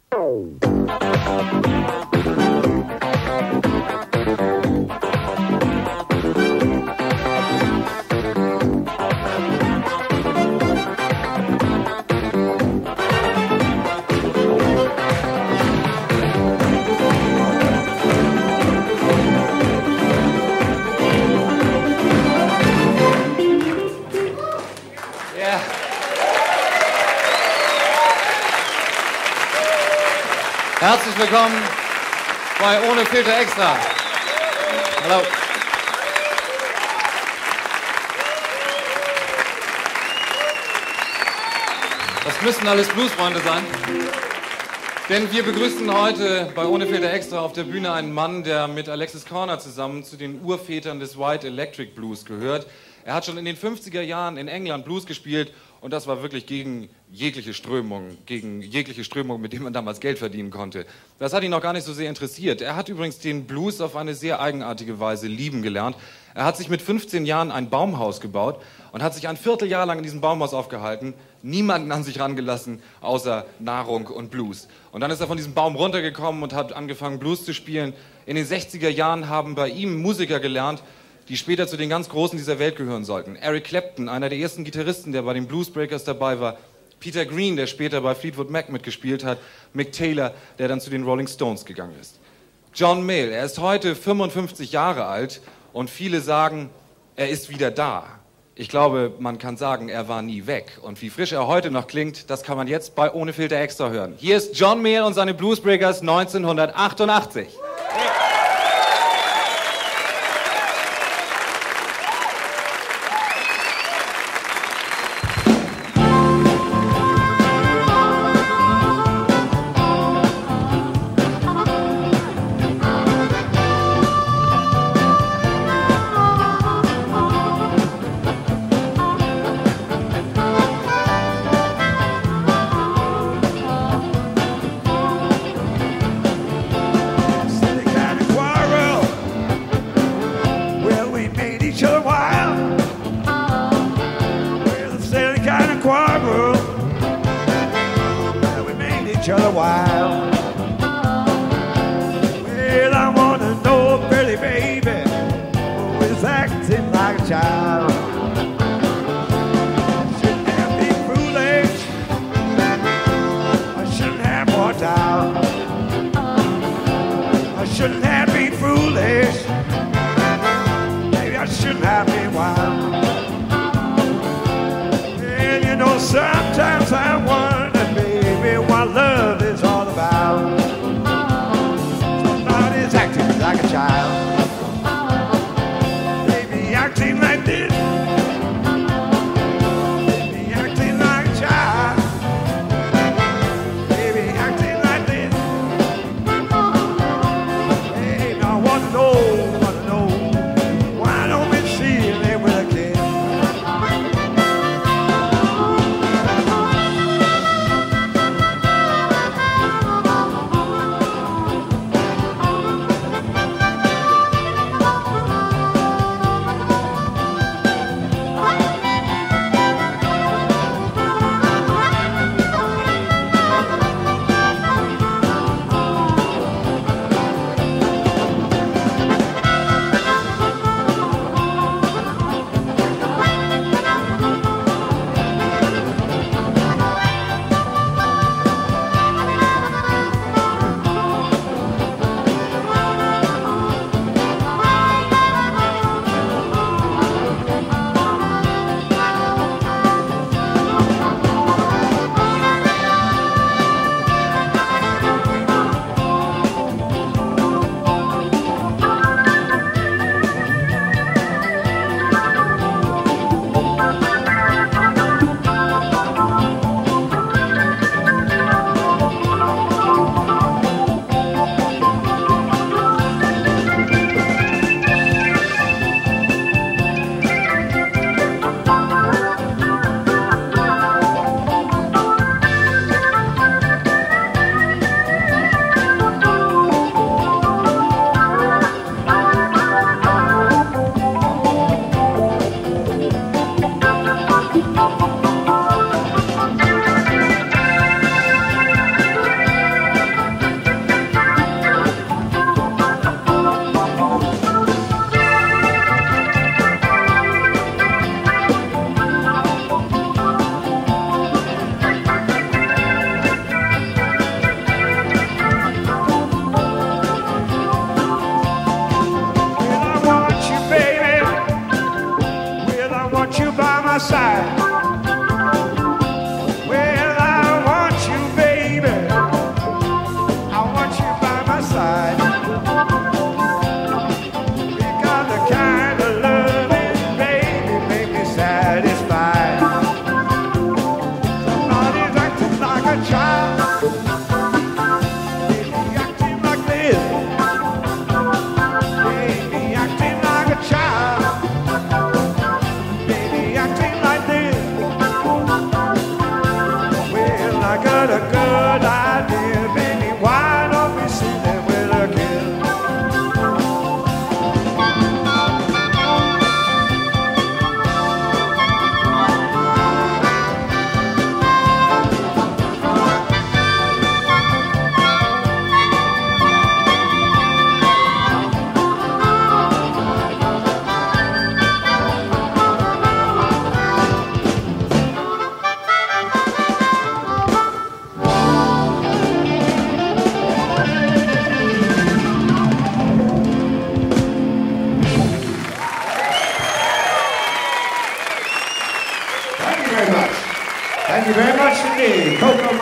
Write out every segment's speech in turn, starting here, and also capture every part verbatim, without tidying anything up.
Herzlich willkommen bei Ohne Filter Extra. Hallo. Das müssen alles Bluesfreunde sein. Denn wir begrüßen heute bei Ohne Filter Extra auf der Bühne einen Mann, der mit Alexis Korner zusammen zu den Urvätern des White Electric Blues gehört. Er hat schon in den fünfziger Jahren in England Blues gespielt und das war wirklich gegen jegliche Strömung, gegen jegliche Strömung, mit dem man damals Geld verdienen konnte. Das hat ihn noch gar nicht so sehr interessiert. Er hat übrigens den Blues auf eine sehr eigenartige Weise lieben gelernt. Er hat sich mit fünfzehn Jahren ein Baumhaus gebaut und hat sich ein Vierteljahr lang in diesem Baumhaus aufgehalten, niemanden an sich rangelassen, außer Nahrung und Blues. Und dann ist er von diesem Baum runtergekommen und hat angefangen, Blues zu spielen. In den sechziger Jahren haben bei ihm Musiker gelernt, die später zu den ganz Großen dieser Welt gehören sollten. Eric Clapton, einer der ersten Gitarristen, der bei den Bluesbreakers dabei war. Peter Green, der später bei Fleetwood Mac mitgespielt hat. Mick Taylor, der dann zu den Rolling Stones gegangen ist. John Mayall, er ist heute fünfundfünfzig Jahre alt und viele sagen, er ist wieder da. Ich glaube, man kann sagen, er war nie weg. Und wie frisch er heute noch klingt, das kann man jetzt bei Ohne Filter Extra hören. Hier ist John Mayall und seine Bluesbreakers neunzehnhundertachtundachtzig.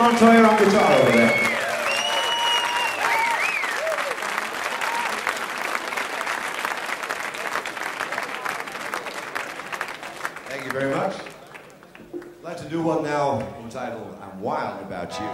Montoya on guitar over there. Thank you very much. I'd like to do one now entitled I'm Wild About You.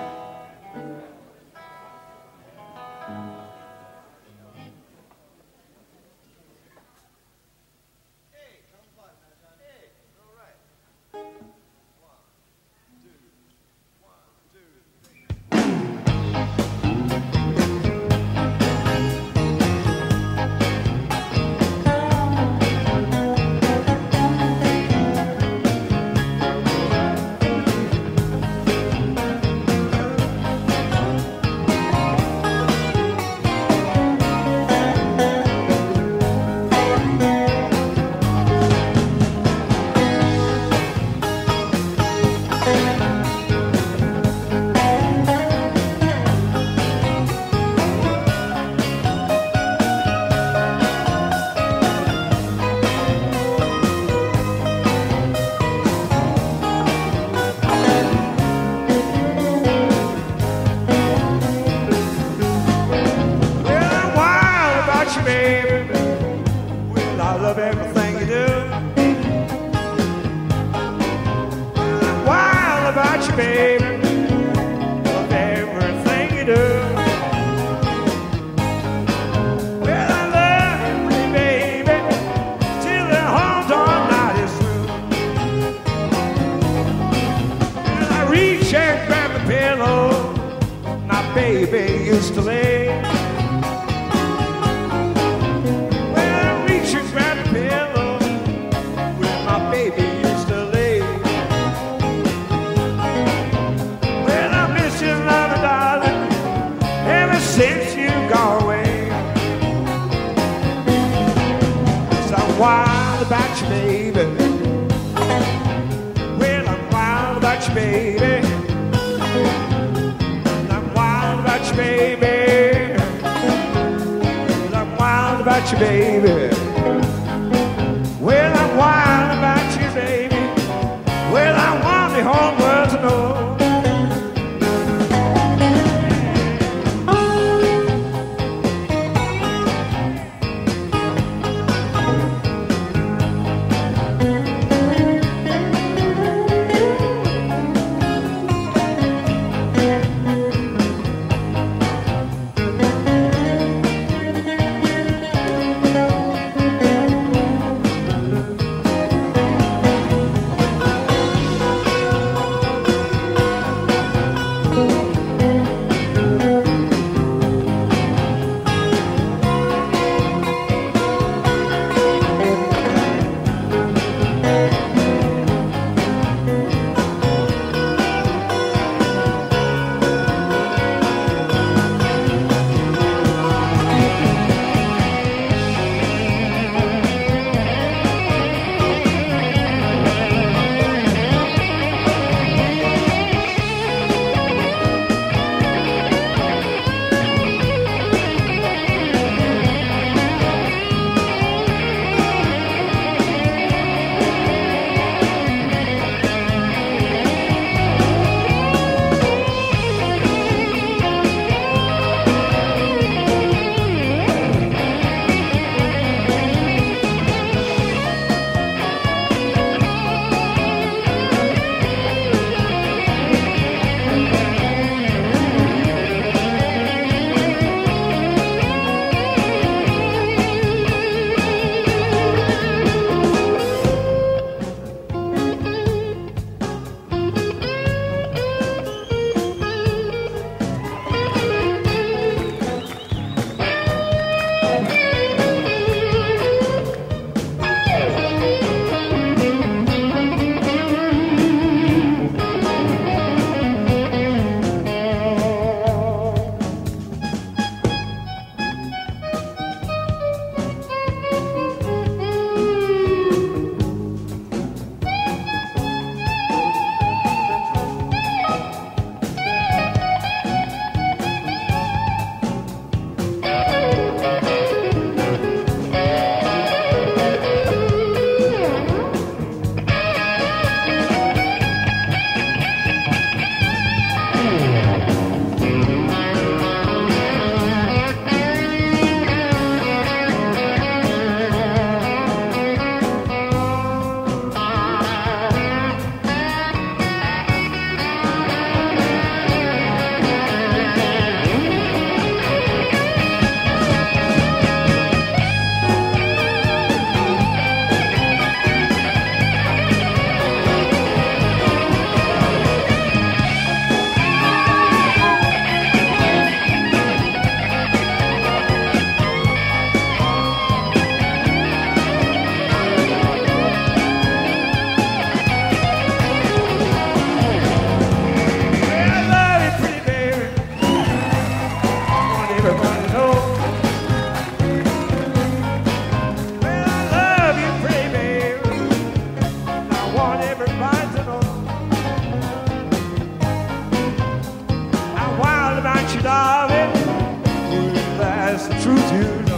darling, that's the truth, you know.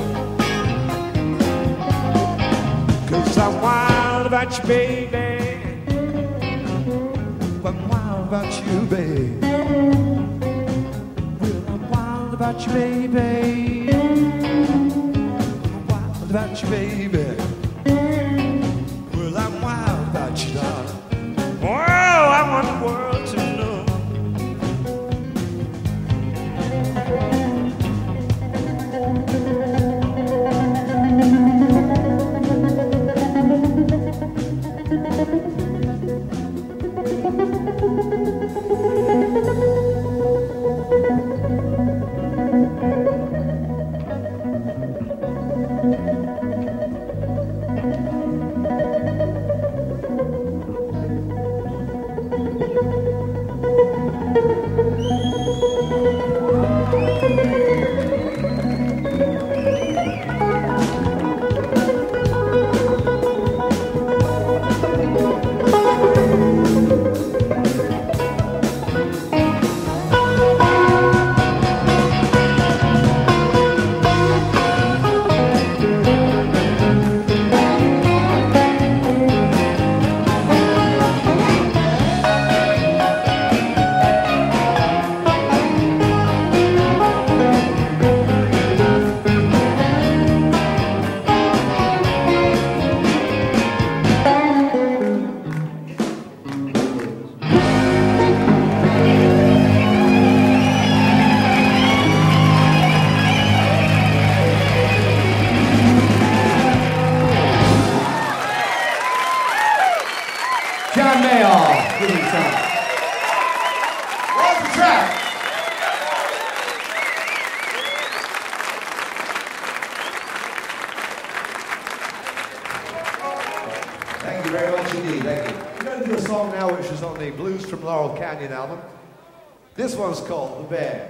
'Cause I'm wild about you, baby. I'm wild about you, baby. Well, I'm wild about you, baby. I'm wild about you, baby. Well, I'm wild about you, darling. Well, I want the world to know. John Mayall, give me some. What's the track? Thank you very much indeed, thank you. We're going to do a song now which is on the Blues from Laurel Canyon album. This one's called The Bear.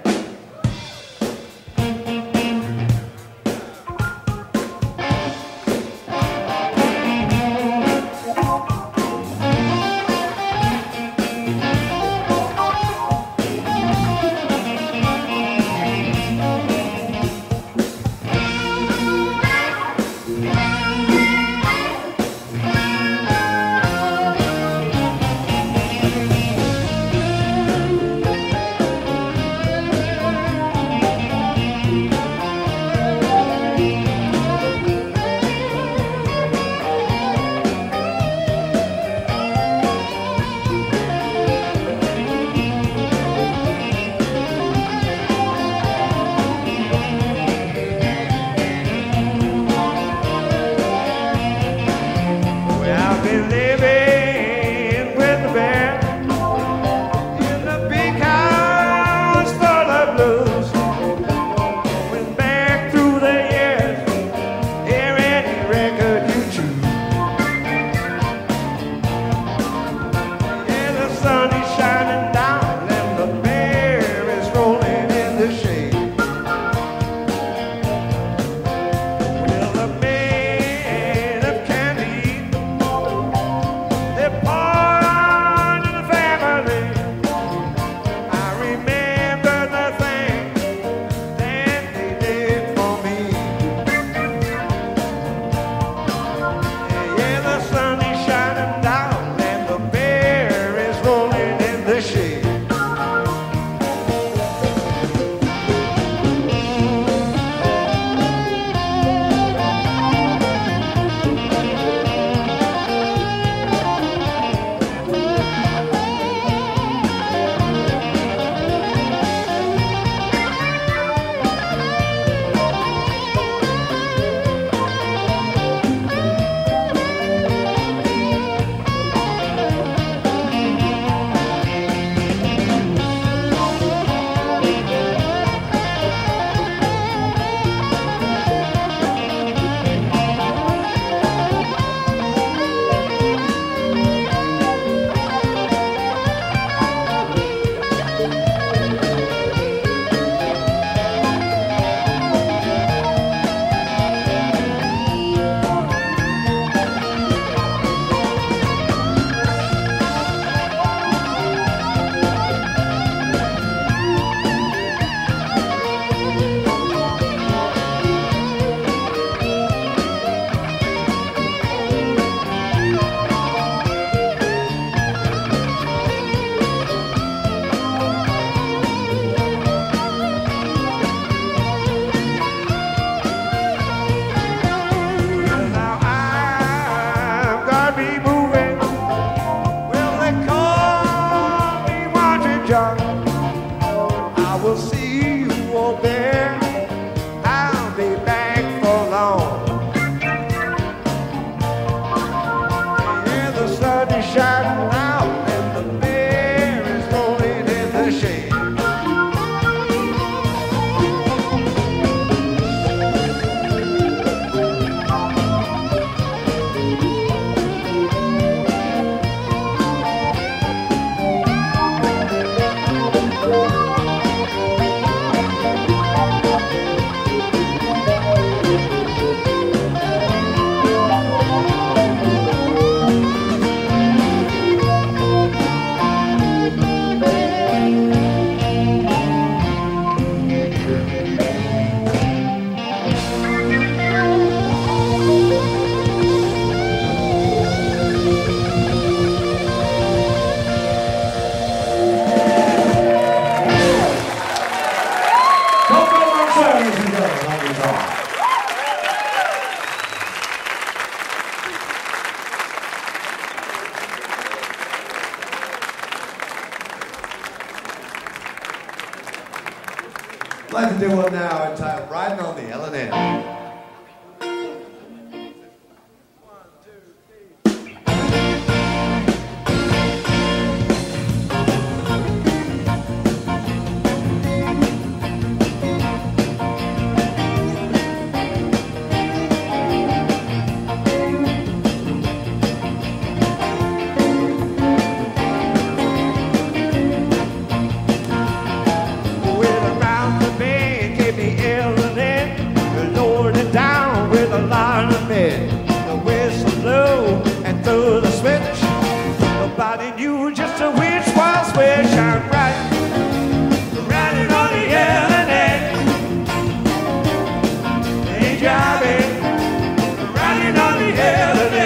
old bear, I'll be back for long. Yeah, the sun is shining out and the bear is rolling in the shade. I'd like to do one now entitled Riding on the L and N. The whistle blew and threw the switch. Nobody knew just a which was which. I'm riding, riding on the L and N. Ain't driving, riding on the L and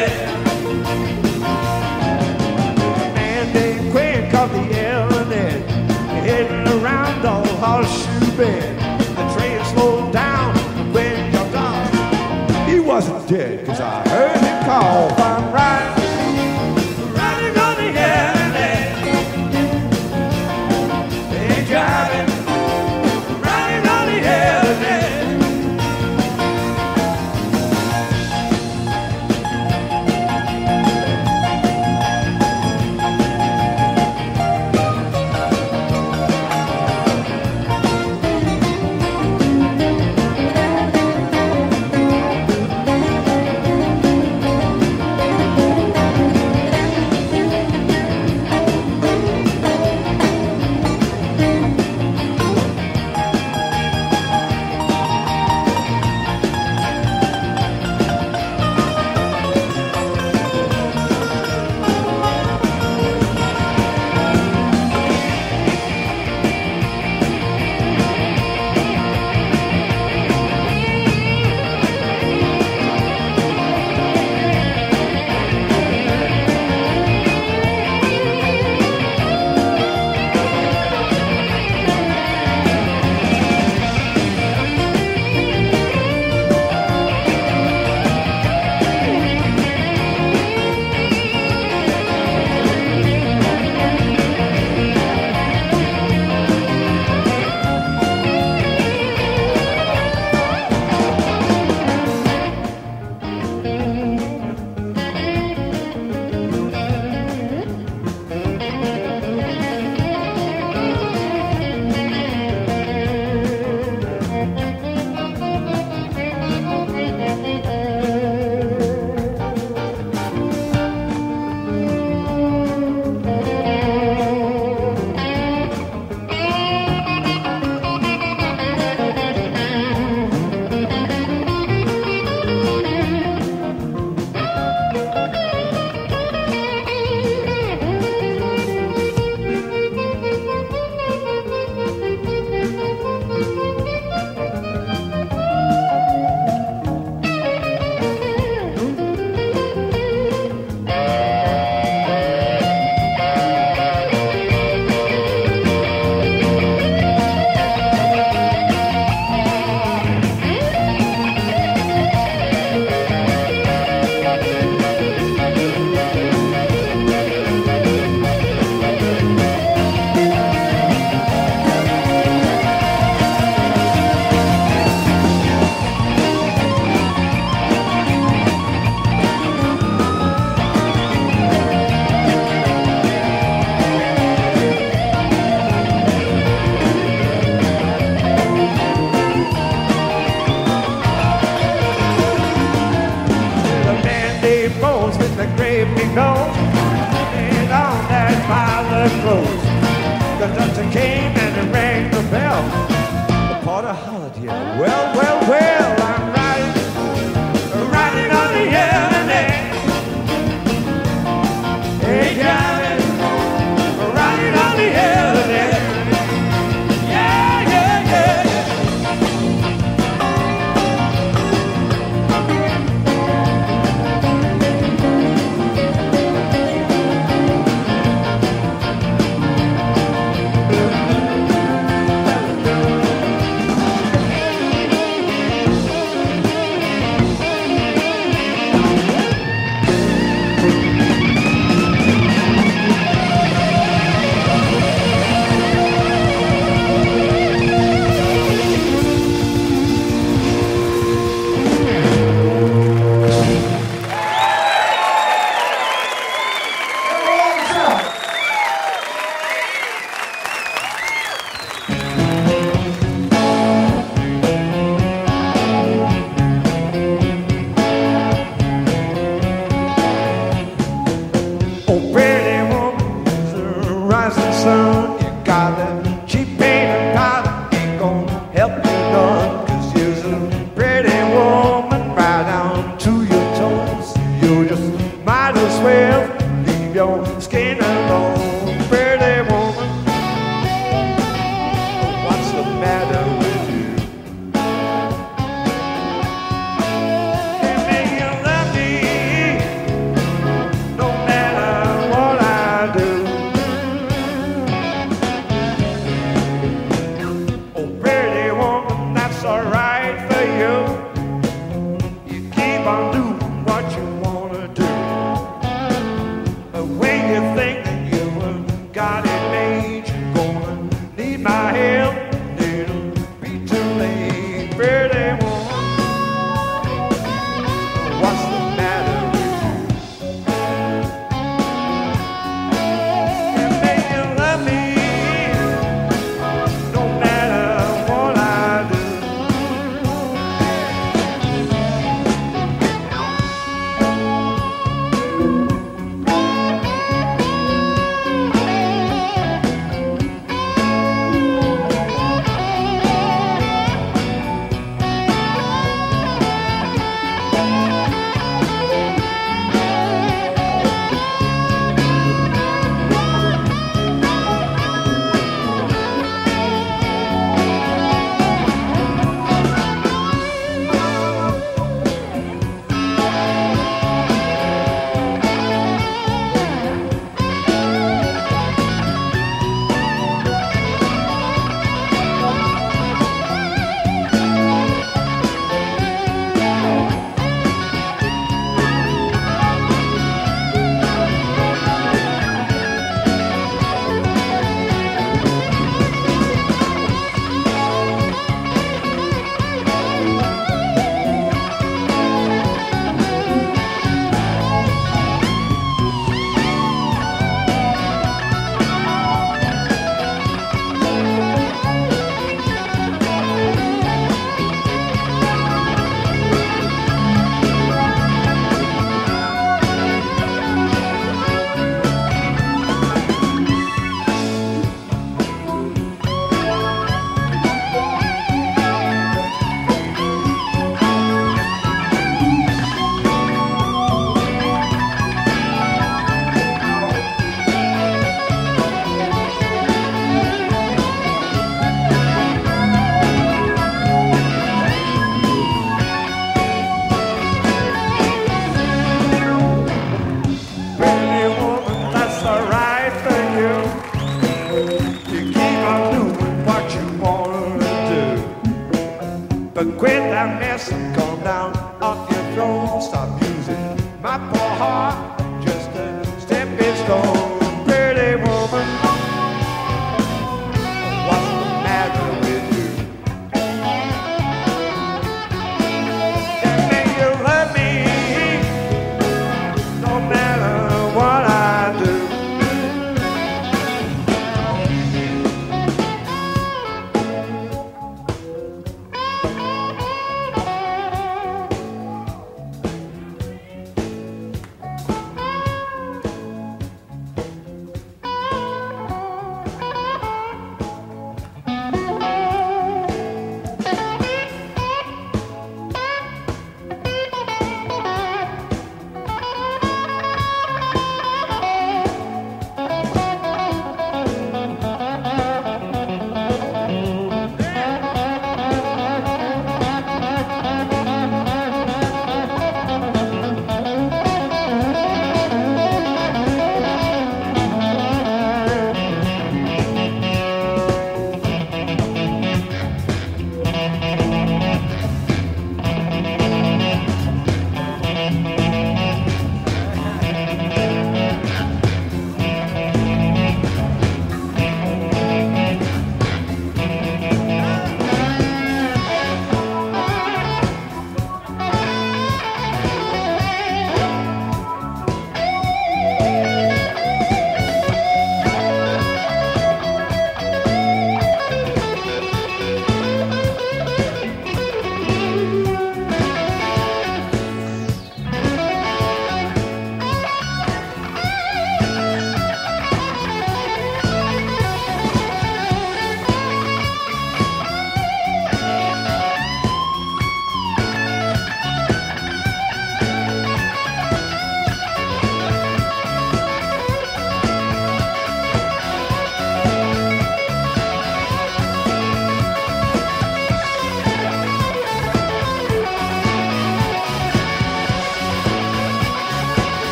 N. A man named Quinn called the L and N, heading around on Horseshoe Bend. The train slowed down when jumped off. He wasn't dead, cause I heard him call. I'm riding, riding on the L and N. Ain't driving, riding on the L and N. knows. And on that parlor close, the doctor came and he rang the bell. The Porter hollered here, well, well, well, I'm riding, riding on the internet. Hey, driving, riding on the internet. Yeah, yeah, yeah, yeah. But quit that mess and calm down off your throne. Stop using my poor heart, just a stepping stone. Pretty woman, what's the matter with you? That make you love me, no matter what I do.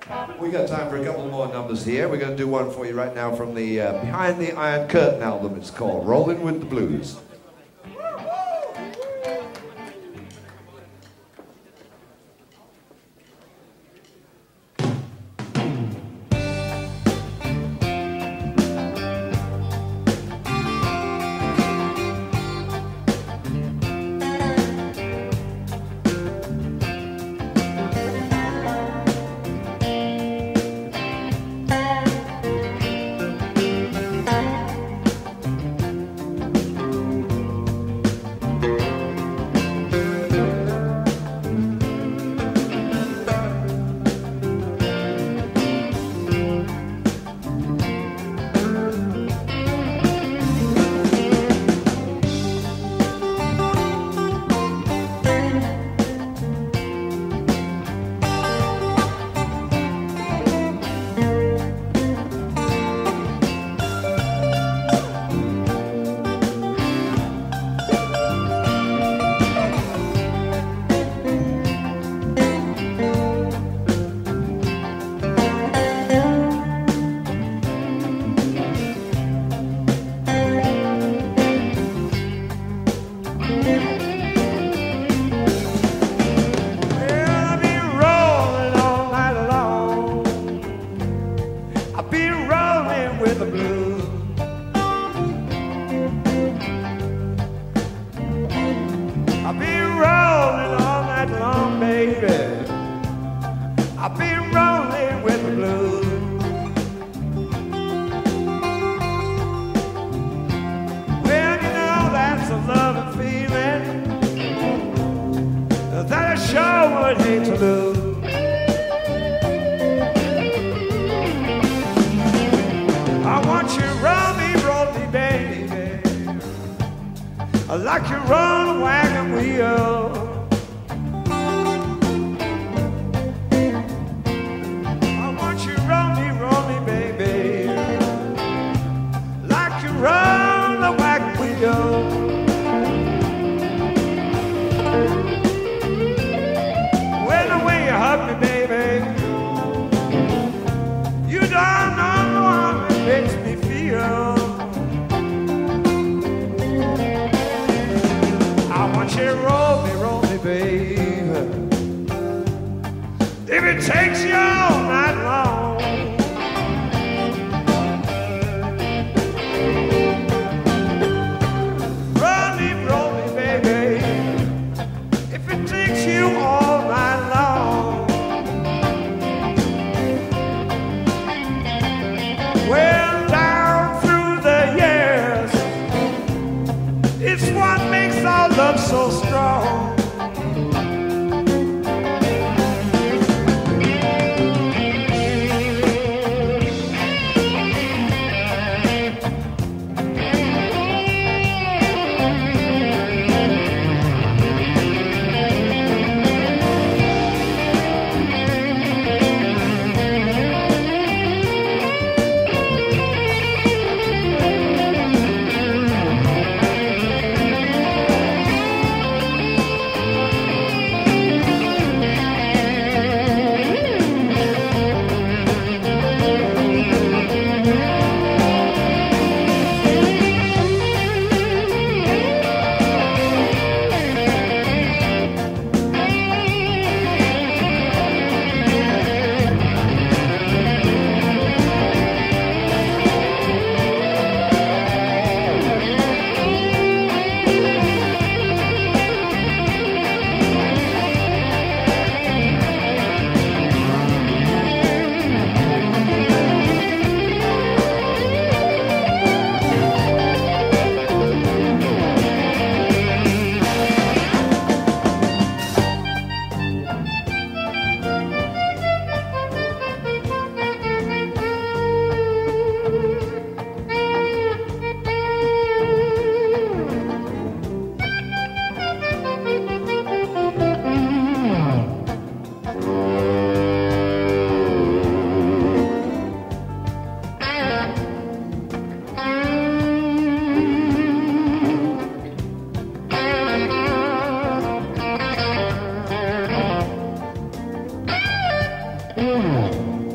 We got time for a couple more numbers here. We're going to do one for you right now from the uh, Behind the Iron Curtain album. It's called Rolling with the Blues. Like you run a wagon wheel. I want you roll me, roll me, baby, like you run a wagon wheel. Well, the way you hug me, baby, you don't know how it makes me feel. Roll me, roll me, babe. If it takes you all night long, roll me, roll me, baby. If it takes you all night long, well, down through the years, it's what makes our love so strong. Mm.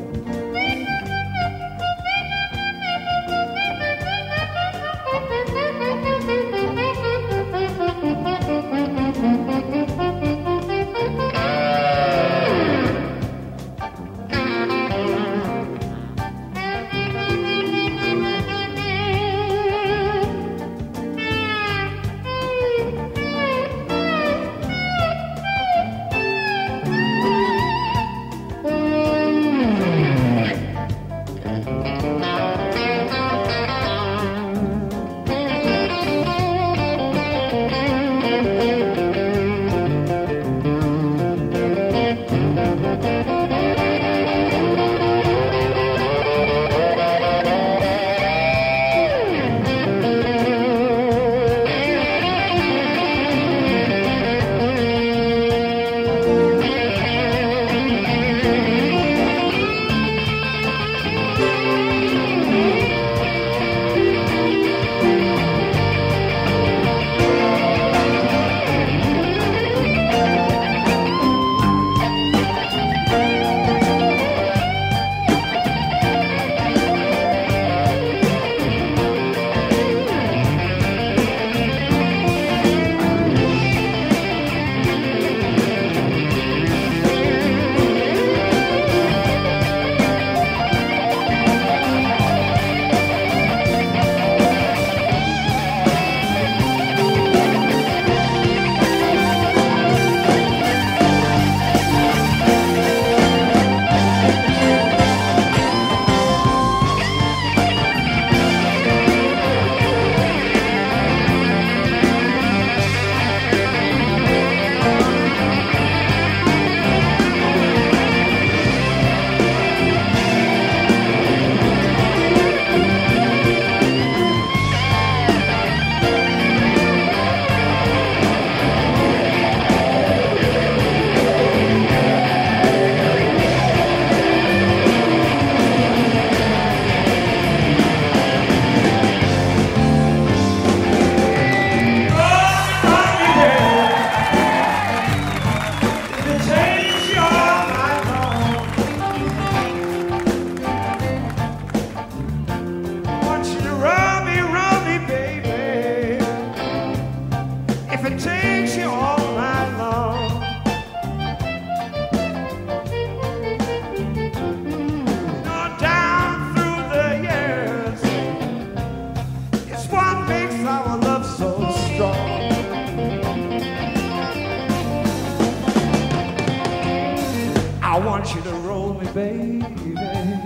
roll me, baby.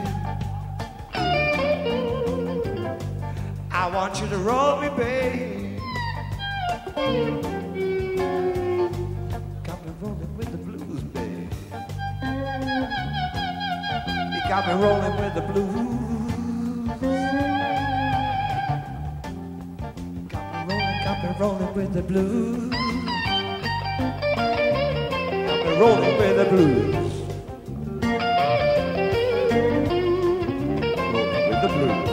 I want you to roll me, baby. Got me rolling with the blues, baby. You got me rolling with the blues. Got me rolling, got me rolling with the blues. Got me rolling with the blues. Rolling with the blues.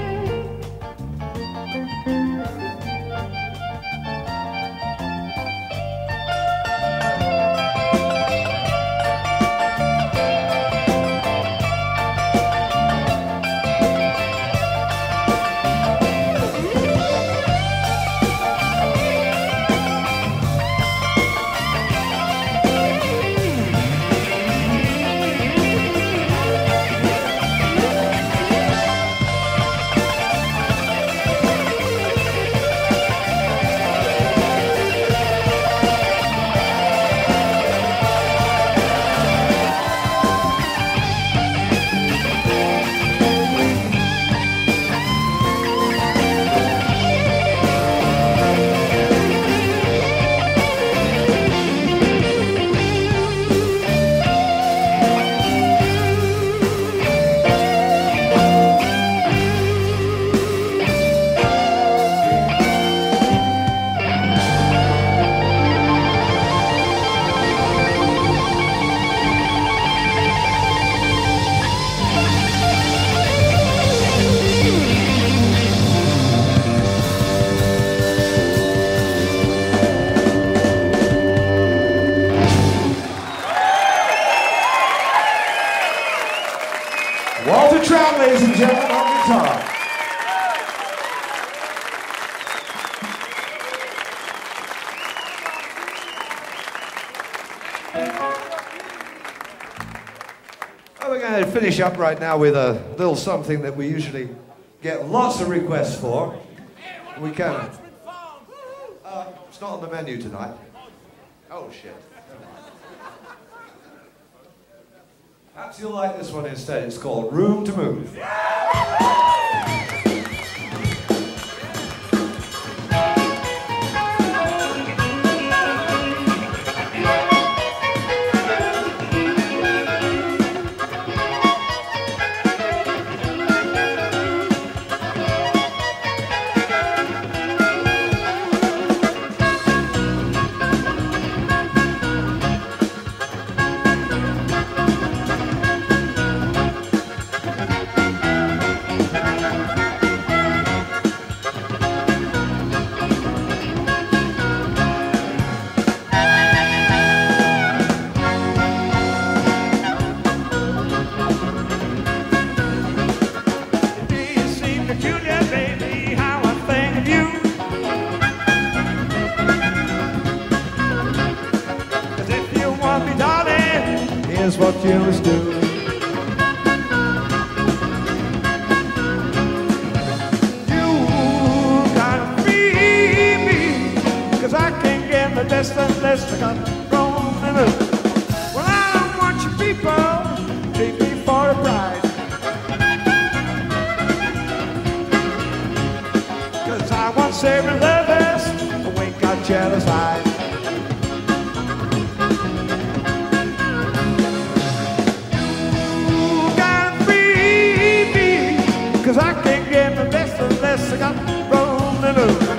Walter Trout, ladies and gentlemen, on guitar. Well, we're going to finish up right now with a little something that we usually get lots of requests for. We can. Uh, it's not on the menu tonight. Oh, shit. Perhaps you'll like this one instead. It's called Room to Move. Here's what you must do. You gotta free me, cause I can't get the best unless I got room to move. Well, I don't want you people to take me for a bride, cause I want several lovers who ain't got jealous eyes. Cause I can't get the best unless I got room to move.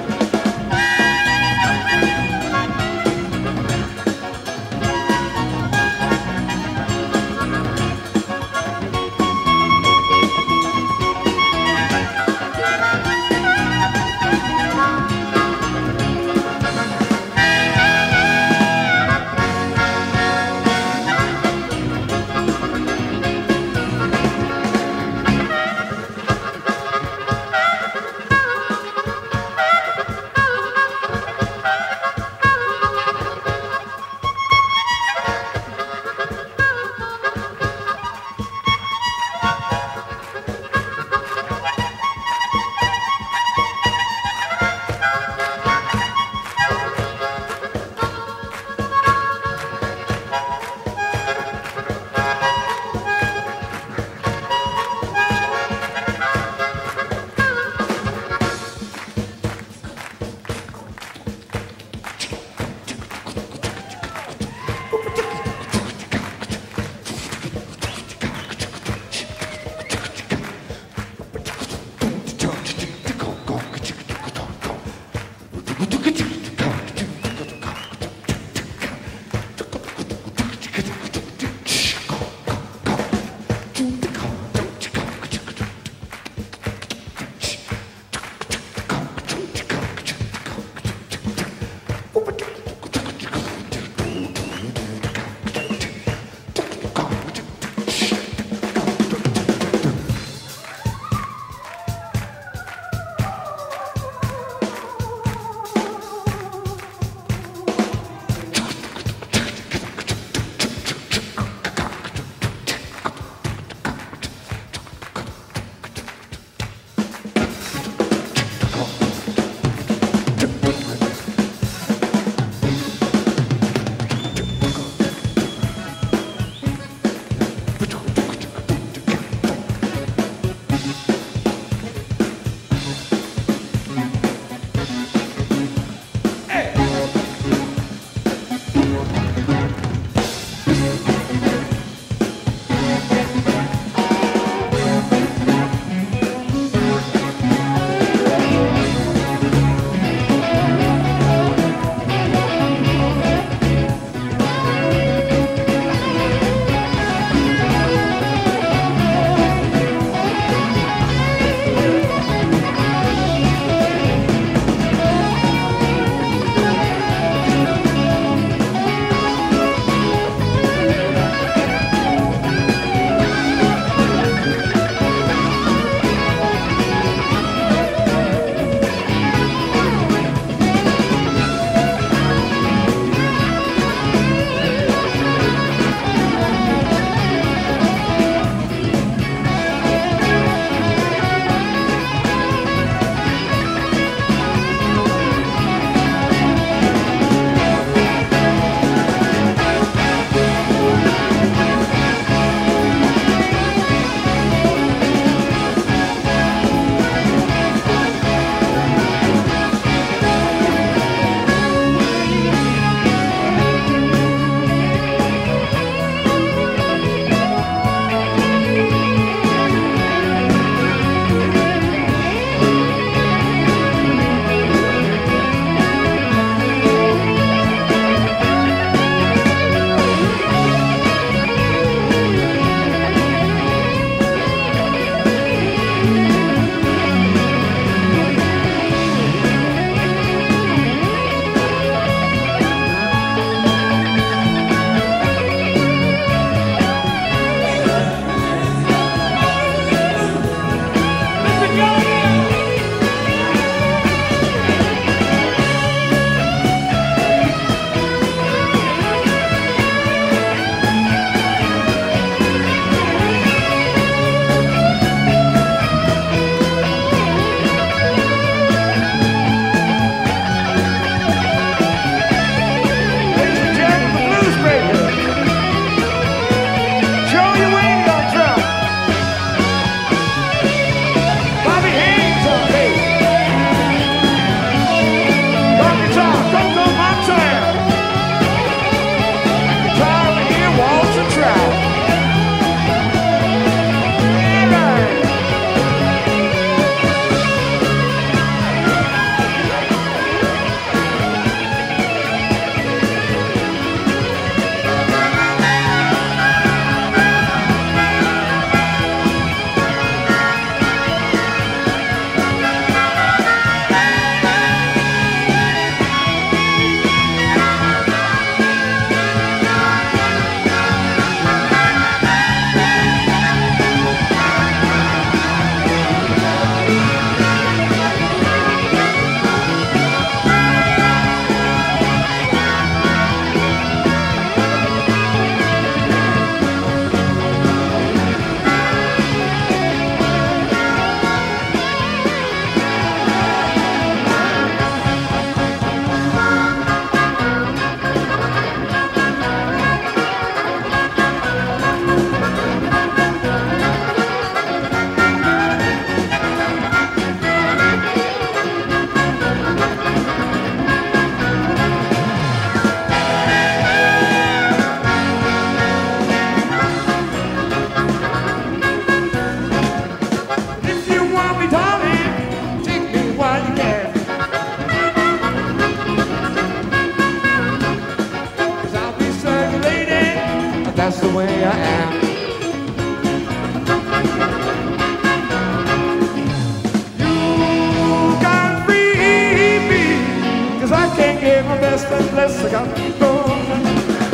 got me going.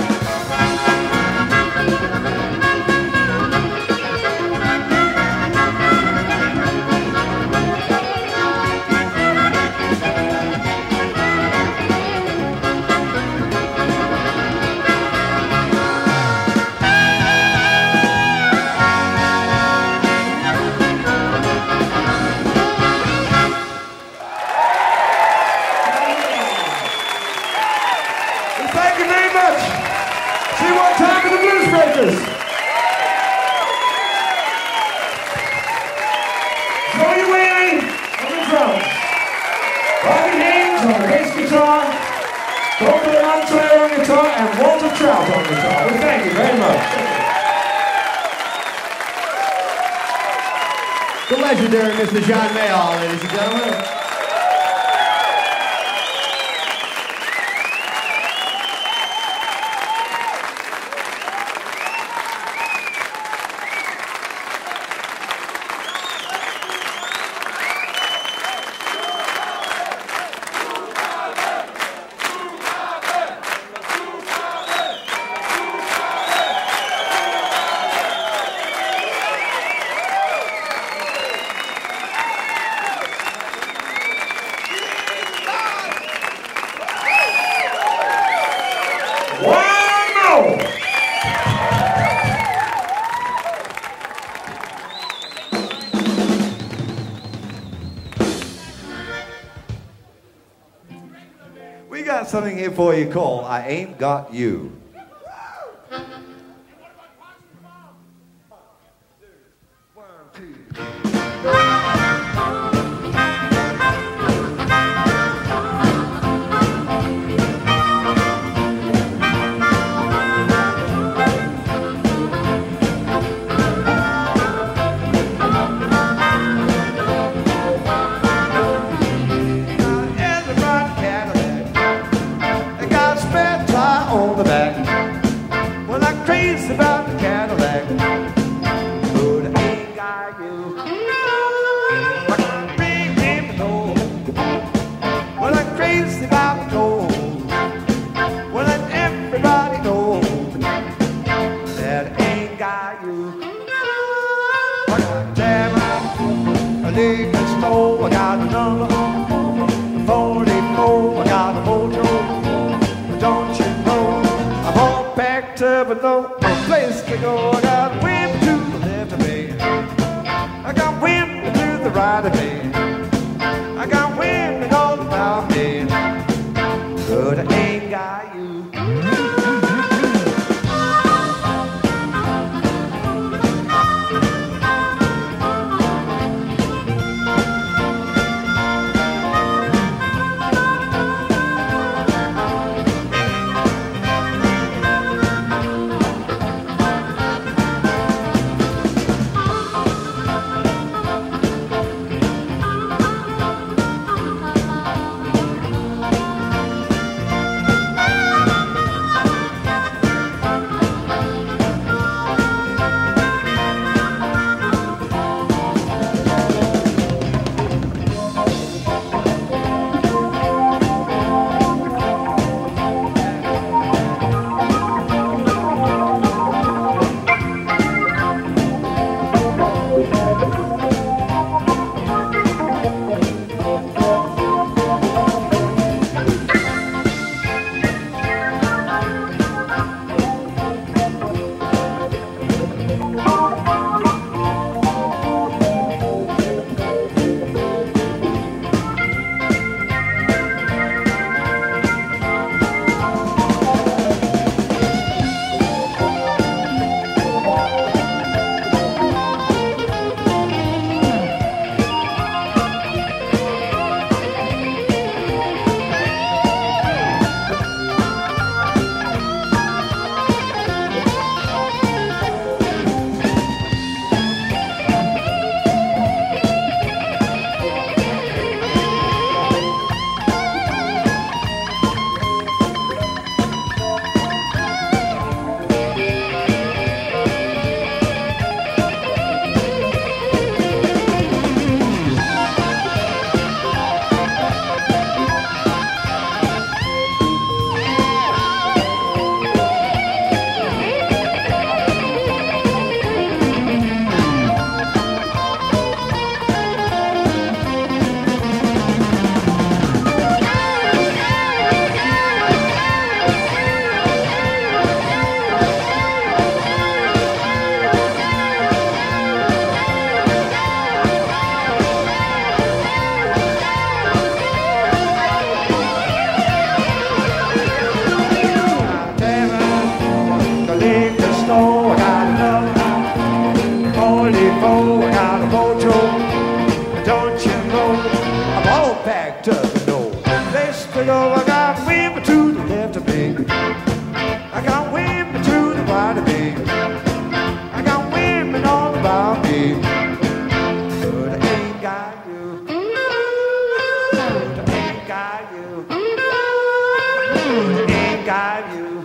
Joey Whaley on the drums, Bobby Haynes on the bass guitar, Coco Montoya on guitar, and Walter Trout on guitar. We thank you very much. The legendary Mister John Mayall, ladies and gentlemen. We got something here for you called I Ain't Got You. On the back, well, I'm crazy about the Cadillac, but I ain't got you. I can bring him no. Well, I'm crazy about the gold. Well, let everybody know that I ain't got you. I got a jam, a liquor store, I got another forty-four, I got a mojo. Don't you know I'm all packed up with no place to go. I got wind to the left of me, I got wind to the right of me, I got wind all about me, but I ain't got you. about me. But I ain't got you. But I ain't got you. But I ain't got you.